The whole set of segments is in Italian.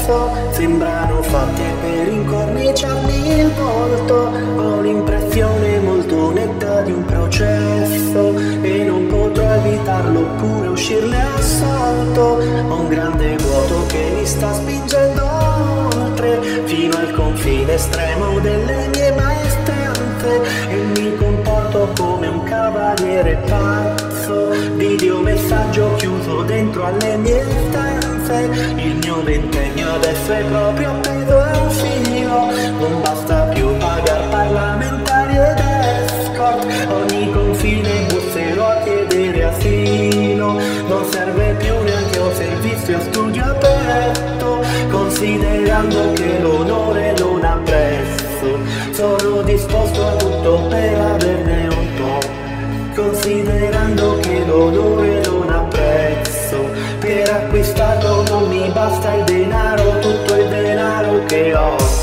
prezzo, sembrano fatte per incorniciarmi il volto. Ho l'impressione molto netta di un processo e non potrò evitarlo oppure uscirne assolto. Ho un grande vuoto che mi sta spingendo oltre, fino al confine estremo delle mie maestranze, e mi comporto come un cavaliere pazzo, videomessaggio chiuso dentro alle mie stanze. Il mio ventennio adesso è proprio appeso a un filo, non basta più pagar parlamentari ed escort, ogni confine busserò a chiedere asilo, non serve più neanche un servizio a studio aperto, considerando che l'onore non ha prezzo, sono disposto a tutto per averne un po', considerando che l'onore non ha prezzo, per acquistarlo non mi basta il denaro, tutto il denaro che ho.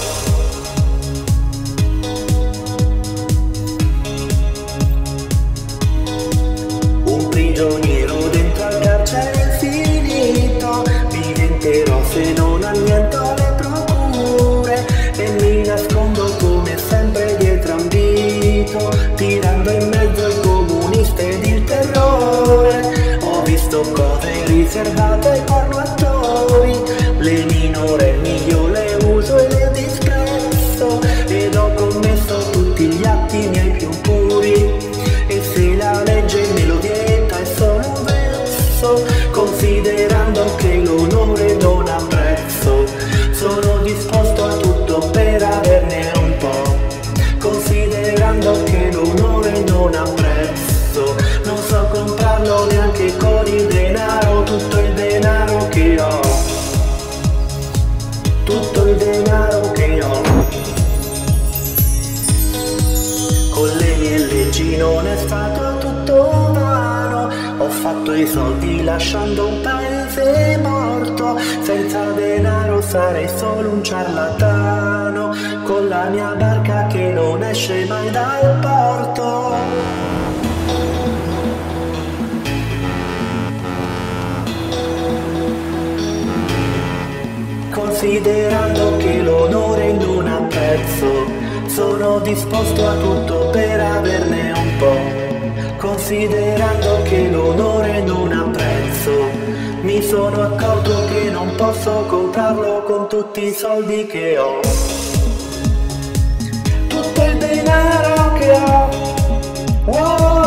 Un prigioniero dentro al carcere infinito, diventerò se non anniento le procure, e mi nascondo come sempre dietro a un dito, tirando in mezzo i comunisti ed il terrore. Ho visto cose riservate ai pornoattori, le minorenni io le uso e le disprezzo, ed ho commesso tutti gli atti miei più puri, e se la legge me lo vieta è solo un verso, considerando che l'onore non ha prezzo, sono disposto a tutto per averne un po', considerando che l'onore non ha prezzo, non so comprarlo neanche con il denaro, tutto il denaro che ho, tutto il denaro che ho. Con le mie leggi non è stato tutto vano, ho fatto i soldi lasciando un paese morto, senza denaro sarei solo un ciarlatano, con la mia barca che non esce mai dal porto. Considerando che l'onore non ha prezzo, sono disposto a tutto per averne un po', considerando che l'onore non ha prezzo, mi sono accorto che non posso comprarlo con tutti i soldi che ho, tutto il denaro che ho. Wow.